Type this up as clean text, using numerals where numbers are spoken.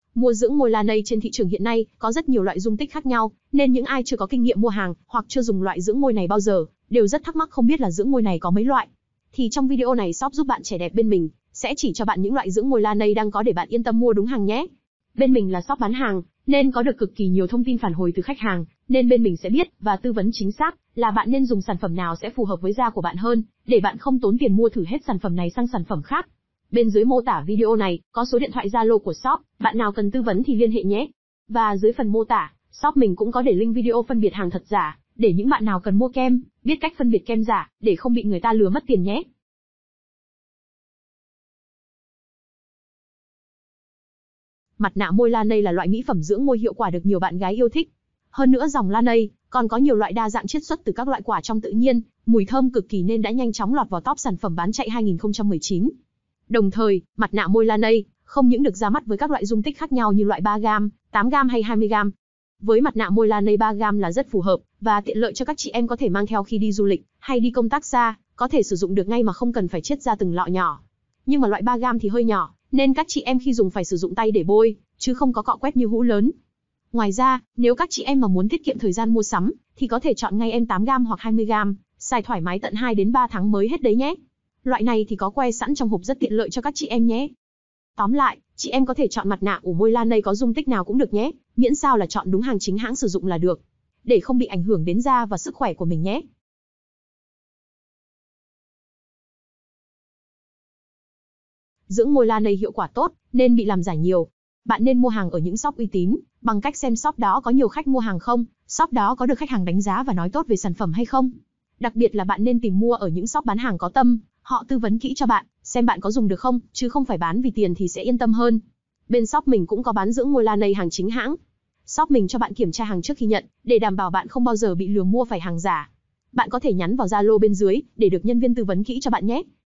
Mua dưỡng môi Lanei trên thị trường hiện nay có rất nhiều loại dung tích khác nhau, nên những ai chưa có kinh nghiệm mua hàng hoặc chưa dùng loại dưỡng môi này bao giờ, đều rất thắc mắc không biết là dưỡng môi này có mấy loại. Thì trong video này shop giúp bạn trẻ đẹp bên mình sẽ chỉ cho bạn những loại dưỡng môi Lanei đang có để bạn yên tâm mua đúng hàng nhé. Bên mình là shop bán hàng, nên có được cực kỳ nhiều thông tin phản hồi từ khách hàng, nên bên mình sẽ biết và tư vấn chính xác là bạn nên dùng sản phẩm nào sẽ phù hợp với da của bạn hơn, để bạn không tốn tiền mua thử hết sản phẩm này sang sản phẩm khác. Bên dưới mô tả video này có số điện thoại Zalo của shop, bạn nào cần tư vấn thì liên hệ nhé. Và dưới phần mô tả, shop mình cũng có để link video phân biệt hàng thật giả, để những bạn nào cần mua kem, biết cách phân biệt kem giả, để không bị người ta lừa mất tiền nhé. Mặt nạ môi Lanei là loại mỹ phẩm dưỡng môi hiệu quả được nhiều bạn gái yêu thích. Hơn nữa dòng Lanei còn có nhiều loại đa dạng chiết xuất từ các loại quả trong tự nhiên, mùi thơm cực kỳ nên đã nhanh chóng lọt vào top sản phẩm bán chạy 2019. Đồng thời, mặt nạ môi Lanei không những được ra mắt với các loại dung tích khác nhau như loại 3g, 8g hay 20g. Với mặt nạ môi Lanei 3g là rất phù hợp và tiện lợi cho các chị em có thể mang theo khi đi du lịch hay đi công tác xa, có thể sử dụng được ngay mà không cần phải chiết ra từng lọ nhỏ. Nhưng mà loại 3g thì hơi nhỏ, nên các chị em khi dùng phải sử dụng tay để bôi, chứ không có cọ quét như hũ lớn. Ngoài ra, nếu các chị em mà muốn tiết kiệm thời gian mua sắm, thì có thể chọn ngay em 8g hoặc 20g, xài thoải mái tận 2 đến 3 tháng mới hết đấy nhé. Loại này thì có que sẵn trong hộp rất tiện lợi cho các chị em nhé. Tóm lại, chị em có thể chọn mặt nạ ủ môi Lanei có dung tích nào cũng được nhé, miễn sao là chọn đúng hàng chính hãng sử dụng là được, để không bị ảnh hưởng đến da và sức khỏe của mình nhé. Dưỡng môi Lanei hiệu quả tốt, nên bị làm giả nhiều. Bạn nên mua hàng ở những shop uy tín, bằng cách xem shop đó có nhiều khách mua hàng không, shop đó có được khách hàng đánh giá và nói tốt về sản phẩm hay không. Đặc biệt là bạn nên tìm mua ở những shop bán hàng có tâm, họ tư vấn kỹ cho bạn, xem bạn có dùng được không, chứ không phải bán vì tiền thì sẽ yên tâm hơn. Bên shop mình cũng có bán dưỡng môi Lanei hàng chính hãng. Shop mình cho bạn kiểm tra hàng trước khi nhận, để đảm bảo bạn không bao giờ bị lừa mua phải hàng giả. Bạn có thể nhắn vào Zalo bên dưới, để được nhân viên tư vấn kỹ cho bạn nhé.